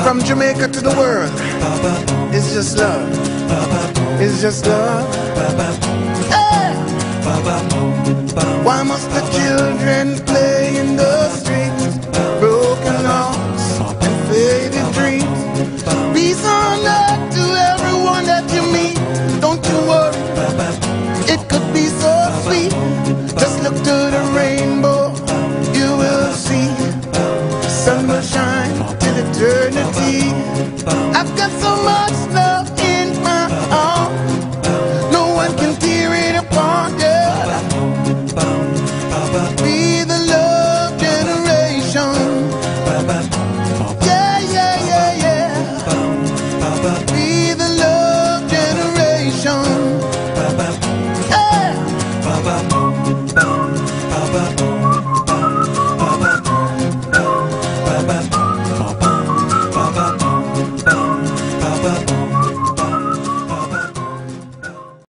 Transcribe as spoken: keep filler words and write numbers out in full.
From Jamaica to the world, it's just love. It's just love. Hey! Why must the children play in the streets? Broken hearts and faded dreams. Peace on earth to everyone that you meet. Don't you worry, it could be so sweet. Just look to the rainbow, you will see. The sun will shine till eternity. I've got so much love.